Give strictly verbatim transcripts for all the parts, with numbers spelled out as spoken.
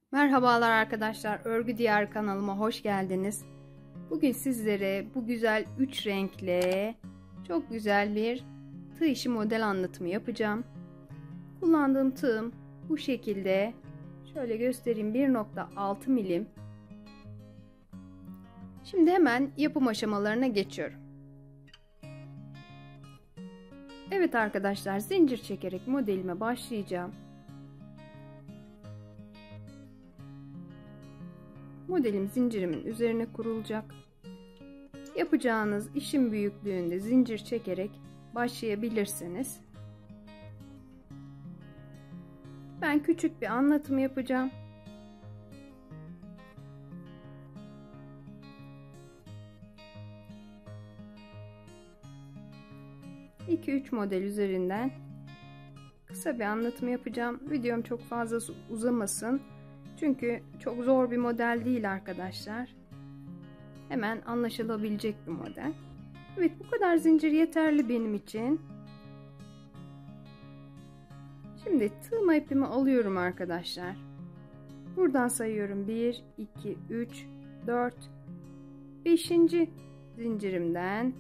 Merhabalar arkadaşlar, Örgü Diyarı kanalıma hoş geldiniz. Bugün sizlere bu güzel üç renkle çok güzel bir tığ işi model anlatımı yapacağım. Kullandığım tığım bu şekilde. Şöyle göstereyim, bir nokta altı milim. Şimdi hemen yapım aşamalarına geçiyorum. Evet arkadaşlar, zincir çekerek modelime başlayacağım. Modelim zincirimin üzerine kurulacak. Yapacağınız işin büyüklüğünde zincir çekerek başlayabilirsiniz. Ben küçük bir anlatım yapacağım. iki üç model üzerinden kısa bir anlatım yapacağım. Videom çok fazla uzamasın. Çünkü çok zor bir model değil arkadaşlar. Hemen anlaşılabilecek bir model. Evet, bu kadar zincir yeterli benim için. Şimdi tığma ipimi alıyorum arkadaşlar. Buradan sayıyorum. bir, iki, üç, dört, beşinci zincirimden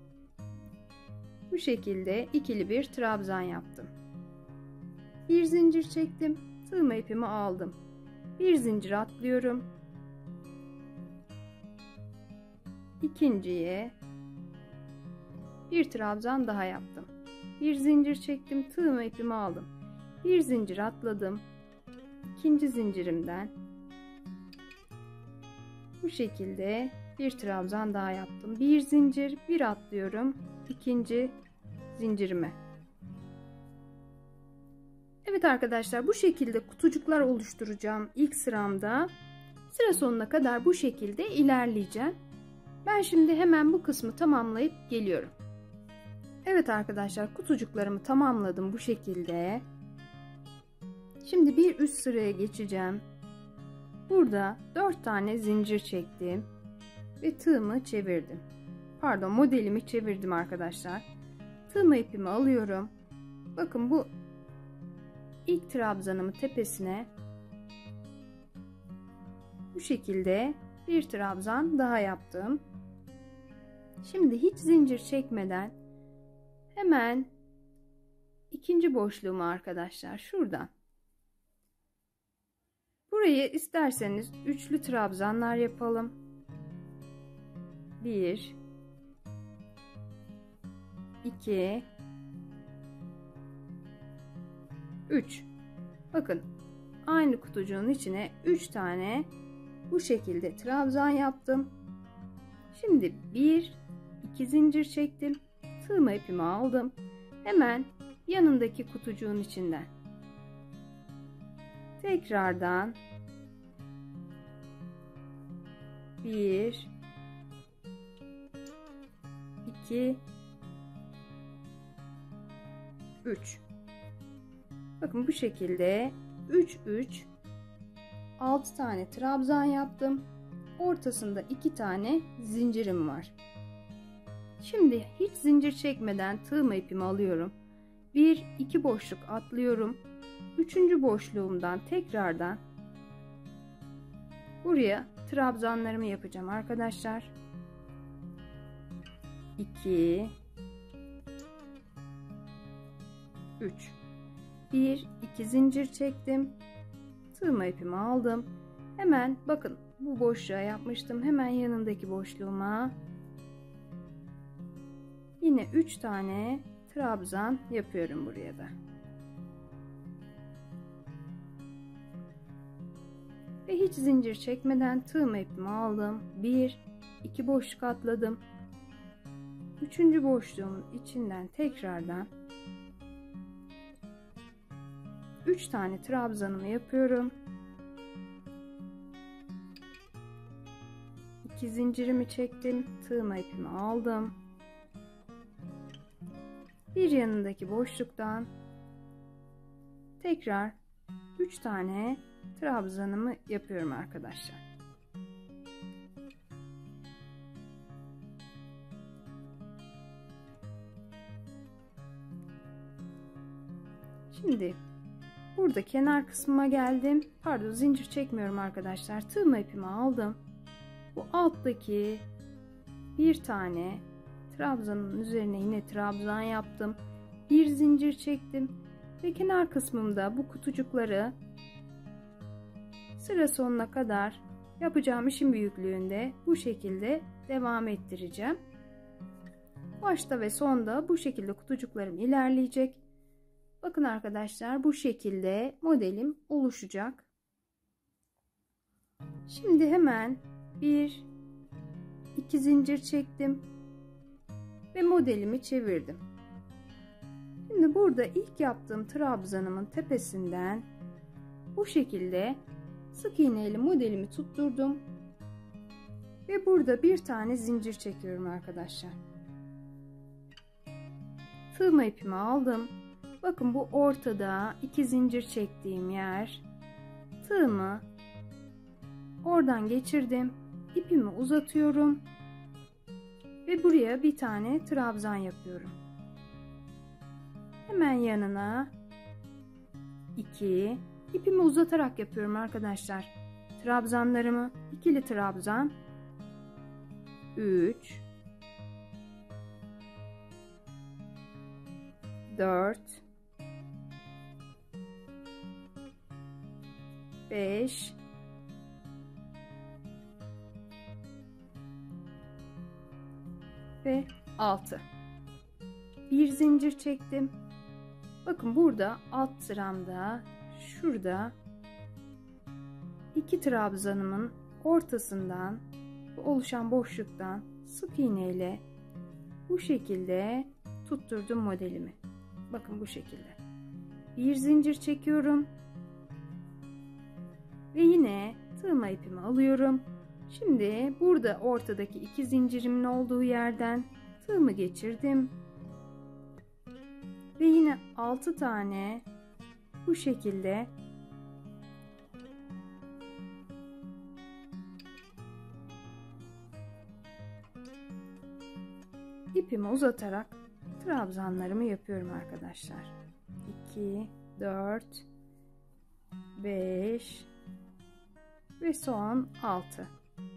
bu şekilde ikili bir trabzan yaptım. Bir zincir çektim. Tığma ipimi aldım. Bir zincir atlıyorum. İkinciye bir trabzan daha yaptım. Bir zincir çektim. Tığma ipimi aldım. Bir zincir atladım. İkinci zincirimden bu şekilde bir trabzan daha yaptım. Bir zincir, bir atlıyorum. İkinci zincirime. Evet arkadaşlar, bu şekilde kutucuklar oluşturacağım ilk sıramda. Sıra sonuna kadar bu şekilde ilerleyeceğim. Ben şimdi hemen bu kısmı tamamlayıp geliyorum. Evet arkadaşlar, kutucuklarımı tamamladım bu şekilde. Şimdi bir üst sıraya geçeceğim. Burada dört tane zincir çektim ve tığımı çevirdim. Pardon, modelimi çevirdim arkadaşlar. Tığma ipimi alıyorum. Bakın, bu İlk trabzanımı tepesine bu şekilde bir trabzan daha yaptım. Şimdi hiç zincir çekmeden hemen ikinci boşluğumu arkadaşlar şuradan. Burayı isterseniz üçlü trabzanlar yapalım. bir iki üç. Bakın, aynı kutucuğun içine üç tane bu şekilde trabzan yaptım. Şimdi bir iki zincir çektim. Tığma ipimi aldım. Hemen yanındaki kutucuğun içinden tekrardan bir iki üç. Bakın, bu şekilde üç üç altı tane trabzan yaptım. Ortasında iki tane zincirim var. Şimdi hiç zincir çekmeden tığma ipimi alıyorum. bir iki boşluk atlıyorum. üçüncü boşluğumdan tekrardan buraya trabzanlarımı yapacağım arkadaşlar. iki üç. bir iki zincir çektim. Tığma ipimi aldım. Hemen bakın, bu boşluğa yapmıştım. Hemen yanındaki boşluğuma yine üç tane trabzan yapıyorum buraya da. Ve hiç zincir çekmeden tığma ipimi aldım. bir iki boşluk atladım. üçüncü boşluğumun içinden tekrardan üç tane trabzanımı yapıyorum. iki zincirimi çektim. Tığma ipimi aldım. Bir yanındaki boşluktan tekrar üç tane trabzanımı yapıyorum arkadaşlar. Şimdi burada kenar kısmıma geldim. Pardon, zincir çekmiyorum arkadaşlar. Tığma ipimi aldım. Bu alttaki bir tane trabzanın üzerine yine trabzan yaptım. Bir zincir çektim ve kenar kısmımda bu kutucukları sıra sonuna kadar yapacağım işin büyüklüğünde bu şekilde devam ettireceğim. Başta ve sonda bu şekilde kutucuklarım ilerleyecek. Bakın arkadaşlar, bu şekilde modelim oluşacak. Şimdi hemen bir iki zincir çektim ve modelimi çevirdim. Şimdi burada ilk yaptığım trabzanımın tepesinden bu şekilde sık iğne ile modelimi tutturdum ve burada bir tane zincir çekiyorum arkadaşlar. Tığma ipimi aldım. Bakın bu ortada iki zincir çektiğim yer. Tığımı oradan geçirdim. İpimi uzatıyorum ve buraya bir tane trabzan yapıyorum. Hemen yanına iki, ipimi uzatarak yapıyorum arkadaşlar. Trabzanlarımı ikili trabzan, üç, dört, beş, ve altı. Bir zincir çektim. Bakın burada alt sıramda şurada iki trabzanımın ortasından oluşan boşluktan sık iğne ile bu şekilde tutturdum modelimi. Bakın bu şekilde. Bir zincir çekiyorum ve yine tığma ipimi alıyorum. Şimdi burada ortadaki iki zincirimin olduğu yerden tığımı geçirdim ve yine altı tane bu şekilde ipimi uzatarak trabzanlarımı yapıyorum arkadaşlar. iki, dört, beş ve son altı.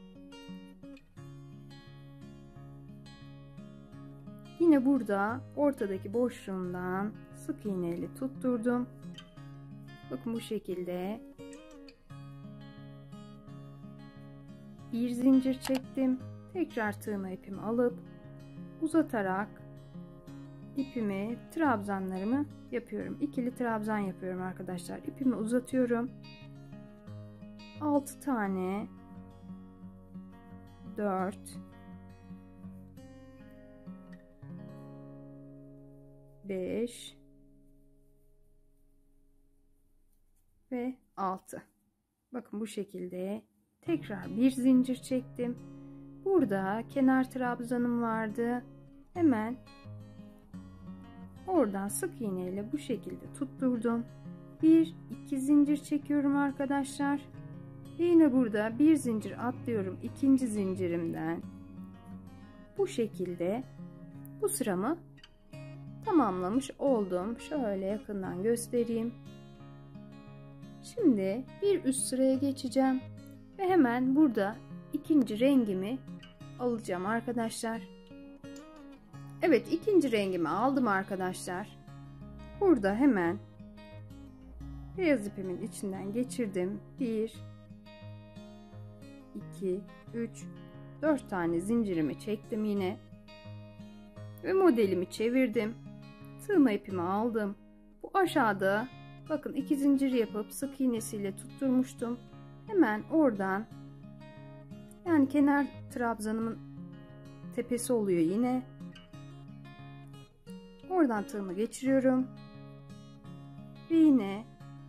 Yine burada ortadaki boşluğumdan sık iğne ile tutturdum. Bakın bu şekilde bir zincir çektim. Tekrar tığma ipimi alıp uzatarak ipimi, trabzanlarımı yapıyorum. İkili trabzan yapıyorum arkadaşlar. İpimi uzatıyorum. altı tane, dört, beş ve altı. Bakın bu şekilde tekrar bir zincir çektim. Burada kenar trabzanım vardı. Hemen oradan sık iğne ile bu şekilde tutturdum. Bir iki zincir çekiyorum arkadaşlar. Yine burada bir zincir atlıyorum ikinci zincirimden. Bu şekilde bu sıramı tamamlamış oldum. Şöyle yakından göstereyim. Şimdi bir üst sıraya geçeceğim ve hemen burada ikinci rengimi alacağım arkadaşlar. Evet, ikinci rengimi aldım arkadaşlar. Burada hemen beyaz ipimin içinden geçirdim. bir iki üç dört tane zincirimi çektim yine ve modelimi çevirdim. Tığma ipimi aldım. Bu aşağıda bakın iki zincir yapıp sık iğnesiyle tutturmuştum. Hemen oradan, yani kenar trabzanımın tepesi oluyor yine. Oradan tığımı geçiriyorum ve yine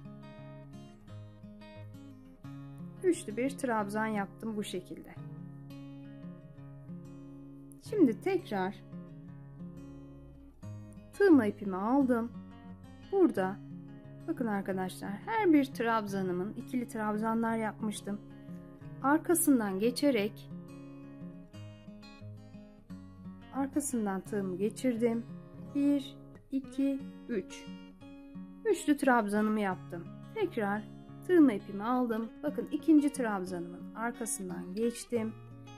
üçlü bir trabzan yaptım bu şekilde. Şimdi tekrar tığma ipimi aldım. Burada bakın arkadaşlar, her bir trabzanımın ikili trabzanlar yapmıştım. Arkasından geçerek arkasından tığımı geçirdim. bir iki üç Üçlü trabzanımı yaptım. Tekrar tığma ipimi aldım. Bakın ikinci trabzanımın arkasından geçtim.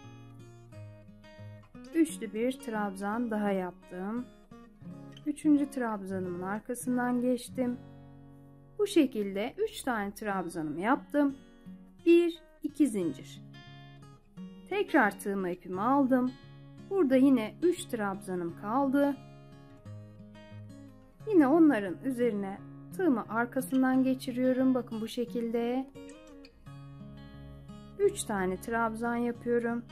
Üçlü bir trabzan daha yaptım. Üçüncü trabzanımın arkasından geçtim. Bu şekilde üç tane trabzanımı yaptım. Bir, iki zincir. Tekrar tığma ipimi aldım. Burada yine üç trabzanım kaldı. Yine onların üzerine tığımı arkasından geçiriyorum. Bakın bu şekilde. üç tane trabzan yapıyorum.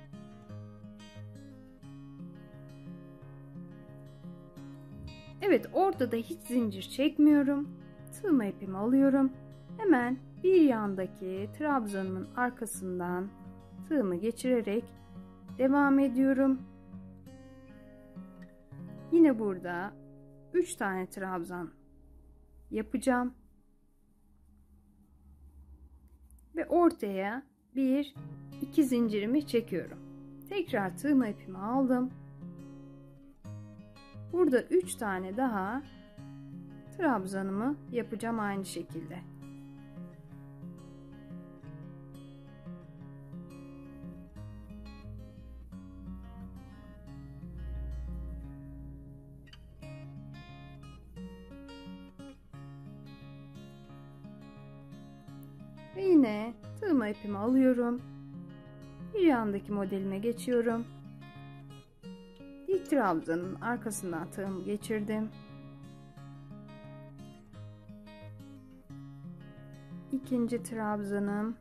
Evet, ortada hiç zincir çekmiyorum. Tığma ipimi alıyorum. Hemen bir yandaki trabzanımın arkasından tığımı geçirerek devam ediyorum. Yine burada üç tane trabzan yapacağım. Ve ortaya bir iki zincirimi çekiyorum. Tekrar tığma ipimi aldım. Burada üç tane daha trabzanımı yapacağım aynı şekilde. Ve yine tığma ipimi alıyorum. Bir yandaki modelime geçiyorum. İlk trabzanın arkasından tığımı geçirdim. İkinci trabzanım.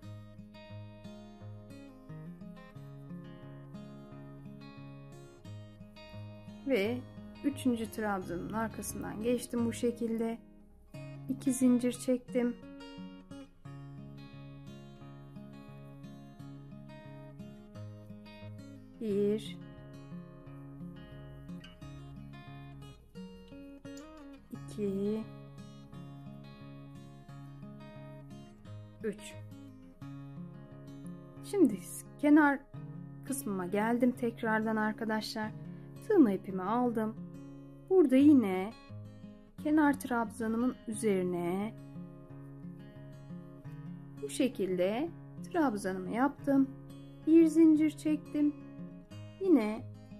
Ve üçüncü trabzanın arkasından geçtim bu şekilde. iki zincir çektim. Bir, iki, üç. Şimdi kenar kısmıma geldim tekrardan arkadaşlar. Tığma ipimi aldım. Burada yine kenar trabzanımın üzerine bu şekilde trabzanımı yaptım. Bir zincir çektim. Yine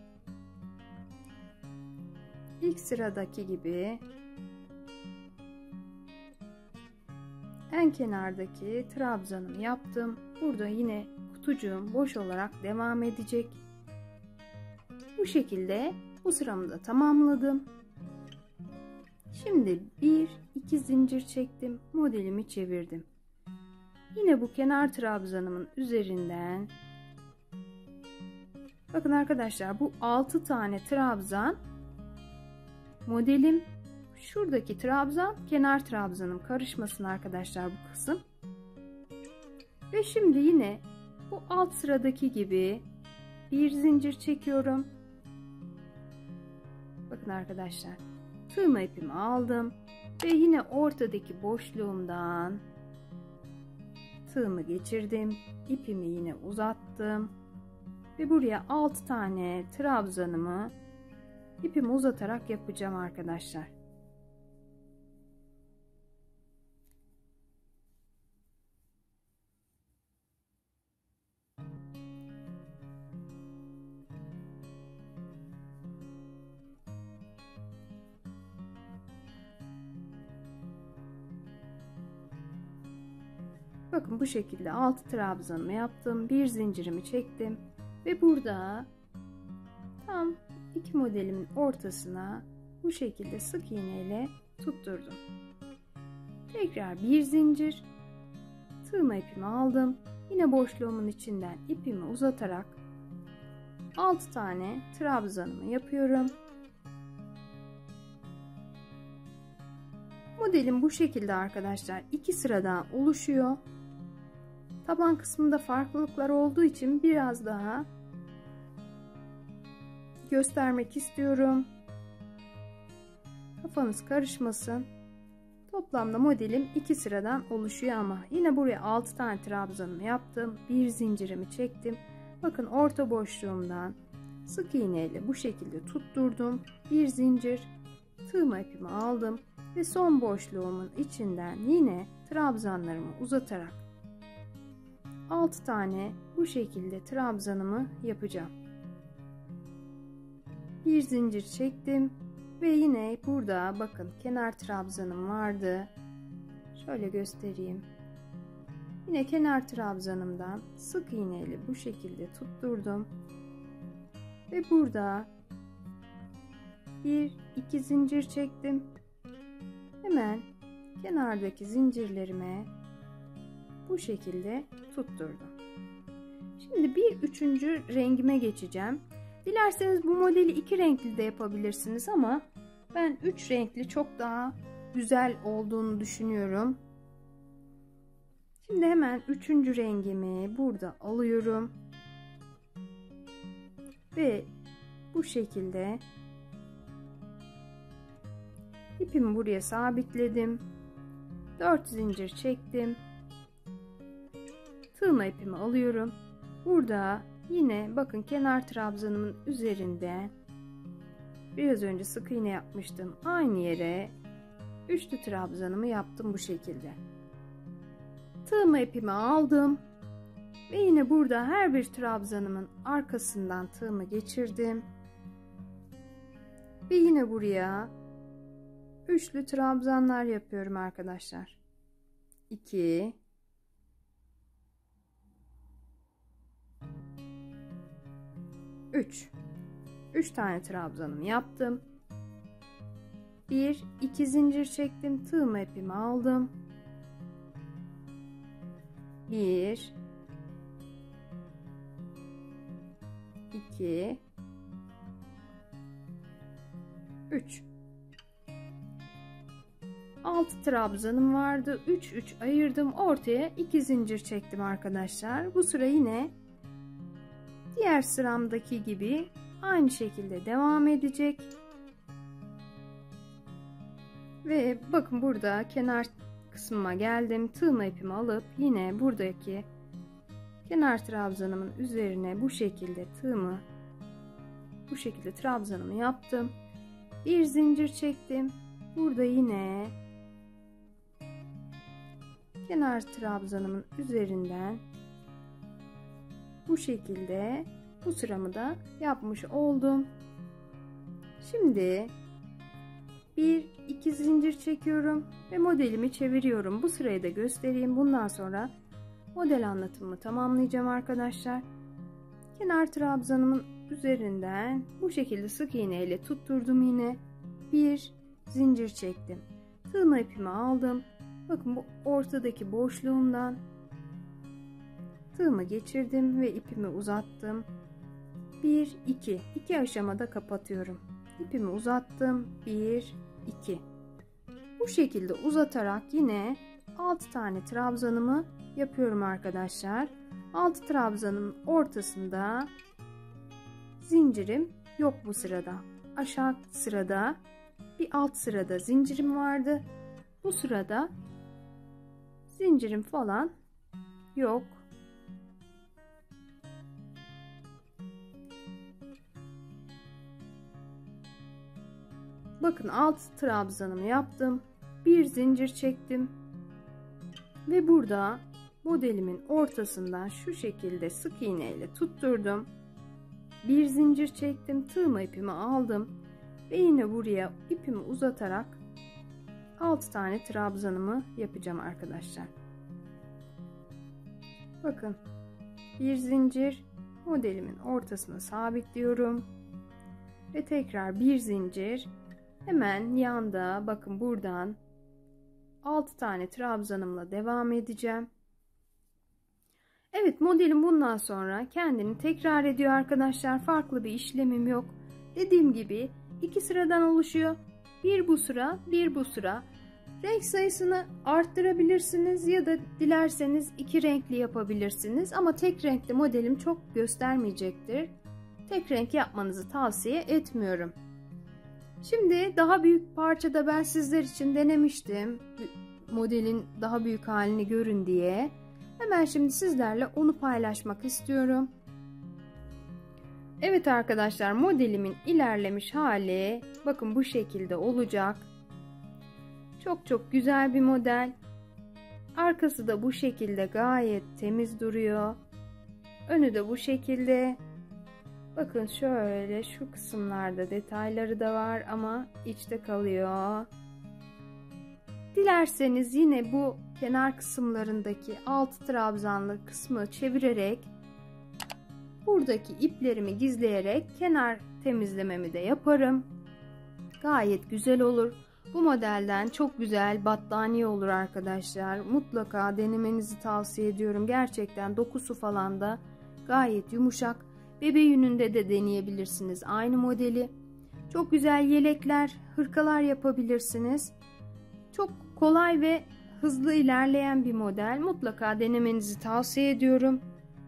ilk sıradaki gibi en kenardaki trabzanımı yaptım. Burada yine kutucuğum boş olarak devam edecek. Bu şekilde bu sıramı da tamamladım. Şimdi bir iki zincir çektim. Modelimi çevirdim. Yine bu kenar trabzanımın üzerinden, bakın arkadaşlar, bu altı tane trabzan modelim. Şuradaki trabzan kenar trabzanım, karışmasın arkadaşlar bu kısım. Ve şimdi yine bu alt sıradaki gibi bir zincir çekiyorum. Bakın arkadaşlar, tığma ipimi aldım ve yine ortadaki boşluğumdan tığımı geçirdim. İpimi yine uzattım ve buraya altı tane trabzanımı ipimi uzatarak yapacağım arkadaşlar. Bakın bu şekilde altı trabzanımı yaptım. Bir zincirimi çektim ve burada tam iki modelimin ortasına bu şekilde sık iğne ile tutturdum. Tekrar bir zincir, tığma ipimi aldım. Yine boşluğumun içinden ipimi uzatarak altı tane trabzanımı yapıyorum. Modelim bu şekilde arkadaşlar. iki sıradan oluşuyor. Taban kısmında farklılıklar olduğu için biraz daha göstermek istiyorum. Kafanız karışmasın. Toplamda modelim iki sıradan oluşuyor ama yine buraya altı tane trabzanımı yaptım. Bir zincirimi çektim. Bakın orta boşluğumdan sık iğne ile bu şekilde tutturdum. Bir zincir, tığma ipimi aldım. Ve son boşluğumun içinden yine trabzanlarımı uzatarak altı tane bu şekilde trabzanımı yapacağım. Bir zincir çektim ve yine burada bakın kenar trabzanım vardı. Şöyle göstereyim. Yine kenar trabzanımdan sık iğneyle bu şekilde tutturdum. Ve burada bir iki zincir çektim. Hemen kenardaki zincirlerime bu şekilde tutturdum. Şimdi bir üçüncü rengime geçeceğim. Dilerseniz bu modeli iki renkli de yapabilirsiniz ama ben üç renkli çok daha güzel olduğunu düşünüyorum. Şimdi hemen üçüncü rengimi burada alıyorum. Ve bu şekilde ipimi buraya sabitledim. dört zincir çektim. Tığma ipimi alıyorum. Burada yine bakın kenar trabzanımın üzerinde biraz önce sık iğne yapmıştım. Aynı yere üçlü trabzanımı yaptım bu şekilde. Tığma ipimi aldım. Ve yine burada her bir trabzanımın arkasından tığımı geçirdim. Ve yine buraya üçlü trabzanlar yapıyorum arkadaşlar. iki üç üç tane trabzanımı yaptım. bir iki zincir çektim. Tığma ipimi aldım. bir iki üç altı trabzanım vardı. üç üç ayırdım. Ortaya iki zincir çektim arkadaşlar. Bu sıra yine diğer sıramdaki gibi aynı şekilde devam edecek. Ve bakın burada kenar kısmıma geldim. Tığma ipimi alıp yine buradaki kenar trabzanımın üzerine bu şekilde tığımı bu şekilde trabzanımı yaptım. Bir zincir çektim. Burada yine kenar trabzanımın üzerinden bu şekilde bu sıramı da yapmış oldum. Şimdi bir iki zincir çekiyorum ve modelimi çeviriyorum. Bu sırayı da göstereyim. Bundan sonra model anlatımımı tamamlayacağım arkadaşlar. Kenar trabzanımın üzerinden bu şekilde sık iğne ile tutturdum yine. Bir zincir çektim. Tığma ipimi aldım. Bakın bu ortadaki boşluğumdan tığımı geçirdim ve ipimi uzattım. bir iki iki aşamada kapatıyorum. İpimi uzattım. bir iki bu şekilde uzatarak yine altı tane trabzanımı yapıyorum arkadaşlar. altı trabzanın ortasında zincirim yok bu sırada. Aşağı sırada bir alt sırada zincirim vardı. Bu sırada zincirim falan yok. Bakın altı trabzanımı yaptım. Bir zincir çektim. Ve burada modelimin ortasından şu şekilde sık iğne ile tutturdum. Bir zincir çektim. Tığma ipimi aldım. Ve yine buraya ipimi uzatarak altı tane trabzanımı yapacağım arkadaşlar. Bakın bir zincir modelimin ortasına sabitliyorum. Ve tekrar bir zincir hemen yanda bakın buradan altı tane trabzanımla devam edeceğim. Evet, modelim bundan sonra kendini tekrar ediyor arkadaşlar. Farklı bir işlemim yok. Dediğim gibi iki sıradan oluşuyor. Bir bu sıra, bir bu sıra. Renk sayısını arttırabilirsiniz ya da dilerseniz iki renkli yapabilirsiniz. Ama tek renkli modelim çok göstermeyecektir. Tek renk yapmanızı tavsiye etmiyorum. Şimdi daha büyük parçada ben sizler için denemiştim. Modelin daha büyük halini görün diye. Hemen şimdi sizlerle onu paylaşmak istiyorum. Evet arkadaşlar, modelimin ilerlemiş hali bakın bu şekilde olacak. Çok çok güzel bir model. Arkası da bu şekilde gayet temiz duruyor. Önü de bu şekilde. Bakın şöyle şu kısımlarda detayları da var ama içte kalıyor. Dilerseniz yine bu kenar kısımlarındaki altı trabzanlı kısmı çevirerek buradaki iplerimi gizleyerek kenar temizlememi de yaparım. Gayet güzel olur. Bu modelden çok güzel battaniye olur arkadaşlar. Mutlaka denemenizi tavsiye ediyorum. Gerçekten dokusu falan da gayet yumuşak. Bebe yününde de deneyebilirsiniz aynı modeli. Çok güzel yelekler, hırkalar yapabilirsiniz. Çok kolay ve hızlı ilerleyen bir model. Mutlaka denemenizi tavsiye ediyorum.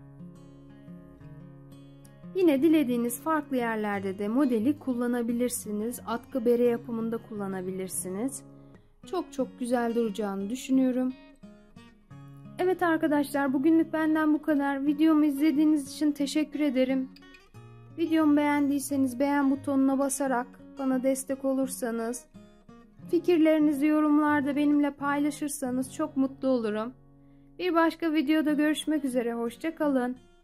Yine dilediğiniz farklı yerlerde de modeli kullanabilirsiniz. Atkı bere yapımında kullanabilirsiniz. Çok çok güzel duracağını düşünüyorum. Evet arkadaşlar, bugünlük benden bu kadar. Videomu izlediğiniz için teşekkür ederim. Videomu beğendiyseniz beğen butonuna basarak bana destek olursanız, fikirlerinizi yorumlarda benimle paylaşırsanız çok mutlu olurum. Bir başka videoda görüşmek üzere. Hoşça kalın.